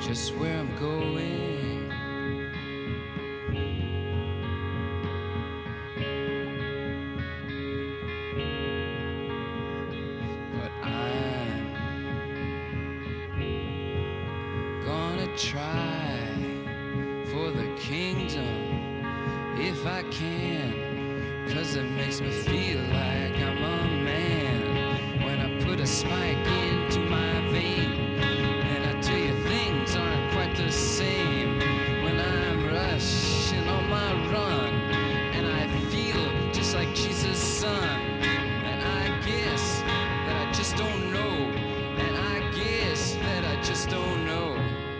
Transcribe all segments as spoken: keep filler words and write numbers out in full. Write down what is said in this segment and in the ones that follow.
just where I'm going. But I'm gonna try for the kingdom if I can, 'cause it makes me feel like I'm a man when I put a spike into my vein. And I tell you, things aren't quite the same when I'm rushing on my run, and I feel just like Jesus' son. And I guess that I just don't know, and I guess that I just don't know.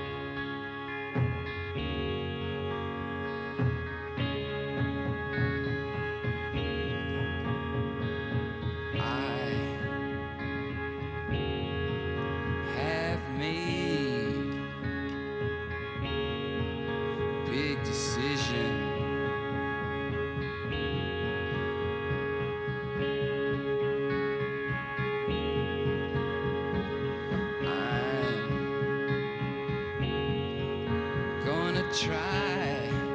Try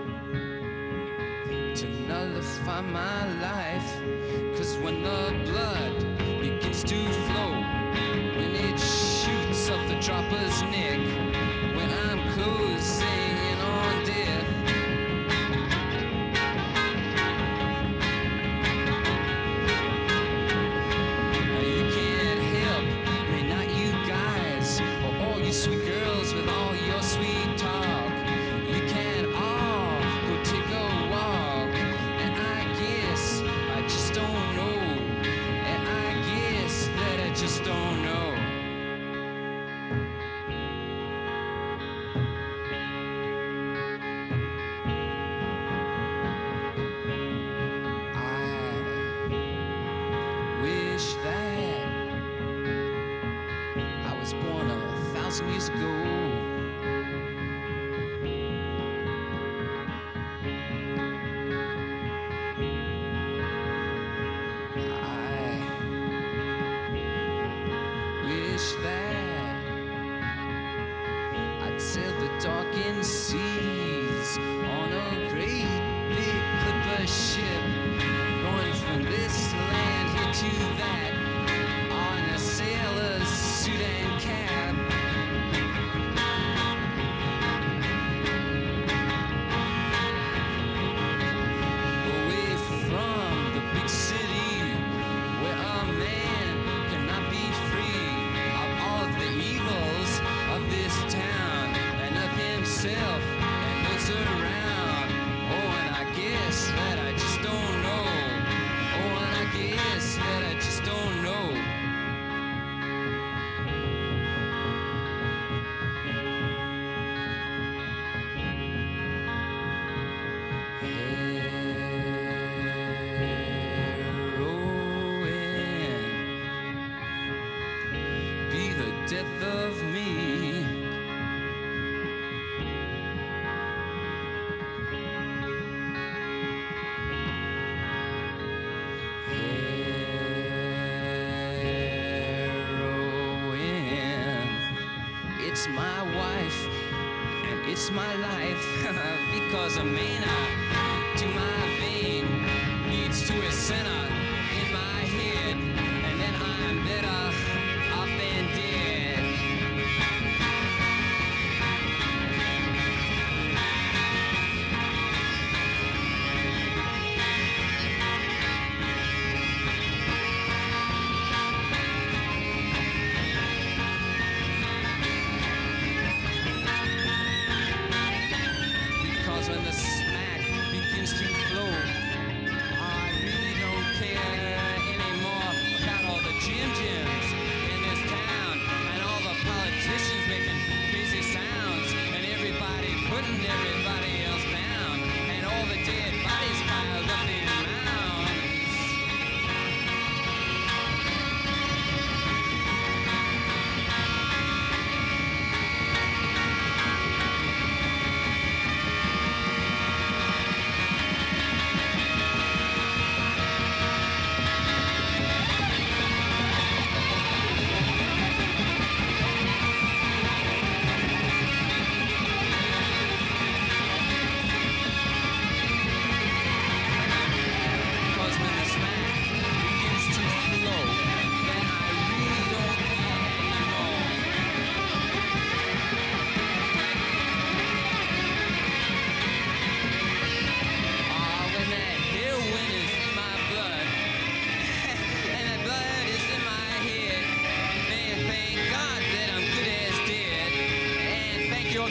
to nullify my life, 'cause when the blood begins to flow, when it shoots up the dropper's neck, when I'm closing in on death, you can't help me, not you guys, or all you sweet girls with all your sweet talk. You can all go take a walk, and I guess I just don't know, and I guess that I just don't know. I wish that I was born a thousand years ago. That I'd sail the darkened seas on a great big clipper ship, going from this land here to that, on a sailor's suit and cap. Away from the big city where a man cannot be free the evils of this town, and of himself and those around. Oh, and I guess that I just don't know. Oh, and I guess that I just don't know. Death of me. Heroin. It's my wife and it's my life, because a mana to my vein leads to a center in my head, and then I'm better off than dead. Because when the smack begins to flow, I really don't care.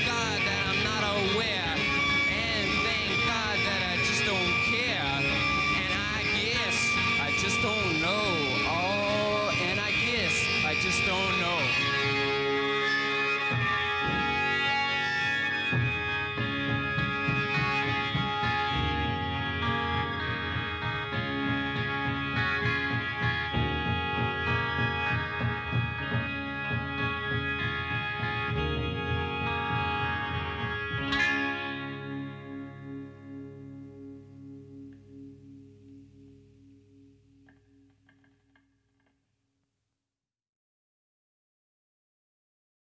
God.